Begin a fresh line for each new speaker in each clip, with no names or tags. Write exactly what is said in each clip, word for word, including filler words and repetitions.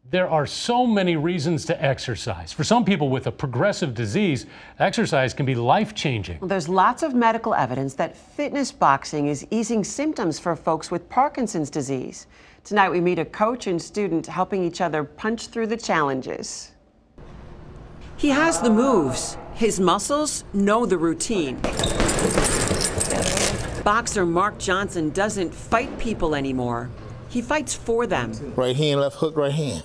There are so many reasons to exercise. For some people with a progressive disease, exercise can be life-changing.
Well, there's lots of medical evidence that fitness boxing is easing symptoms for folks with Parkinson's disease. Tonight we meet a coach and student helping each other punch through the challenges. He has the moves. His muscles know the routine. Boxer Mark Johnson doesn't fight people anymore. He fights for them.
Right hand, left hook, right hand.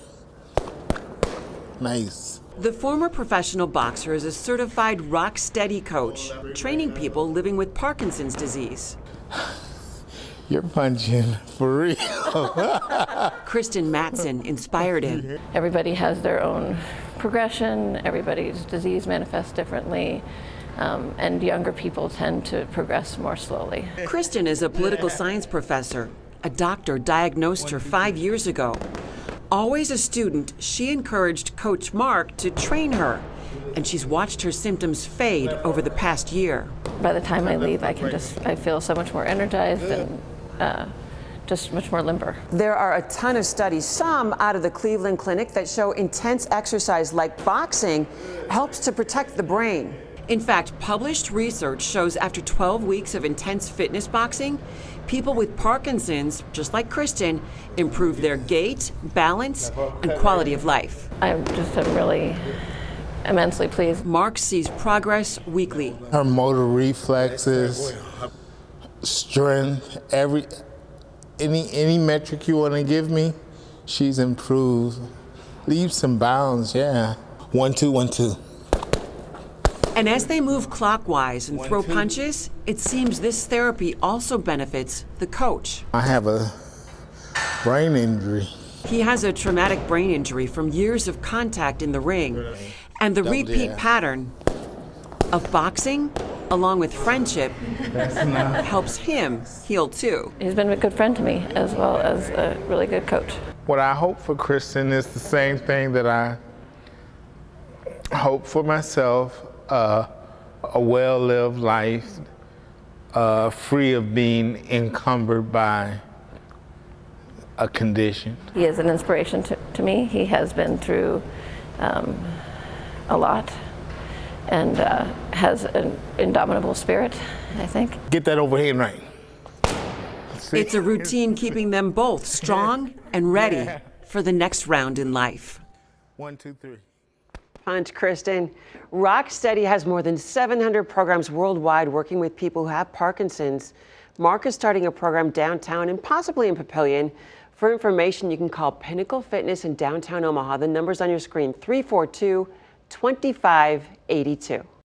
Nice.
The former professional boxer is a certified rock steady coach, training people living with Parkinson's disease.
You're punching for real.
Kristen Matson inspired him.
Everybody has their own progression. Everybody's disease manifests differently. Um, and younger people tend to progress more slowly.
Kristen is a political science professor. A doctor diagnosed her five years ago. Always a student, she encouraged Coach Mark to train her, and she's watched her symptoms fade over the past year.
By the time I leave, I can just, I feel so much more energized and uh, just much more limber.
There are a ton of studies, some out of the Cleveland Clinic, that show intense exercise like boxing helps to protect the brain. In fact, published research shows after twelve weeks of intense fitness boxing, people with Parkinson's, just like Kristen, improve their gait, balance, and quality of life.
I'm just I'm really immensely pleased.
Mark sees progress weekly.
Her motor reflexes, strength, every any any metric you want to give me, she's improved. Leaps and bounds, yeah. One, two, one, two.
And as they move clockwise and throw punches, it seems this therapy also benefits the coach.
I have a brain injury.
He has a traumatic brain injury from years of contact in the ring. And the repeat pattern of boxing, along with friendship, helps him heal too.
He's been a good friend to me, as well as a really good coach.
What I hope for Kristen is the same thing that I hope for myself. Uh, a well-lived life, uh, free of being encumbered by a condition.
He is an inspiration to, to me. He has been through um, a lot and uh, has an indomitable spirit, I think.
Get that overhand right. See?
It's a routine keeping them both strong and ready for the next round in life.
One, two, three.
Punch, Kristen. Rocksteady has more than seven hundred programs worldwide working with people who have Parkinson's. Mark is starting a program downtown and possibly in Papillion. For information, you can call Pinnacle Fitness in downtown Omaha. The number's on your screen, three four two, two five eight two.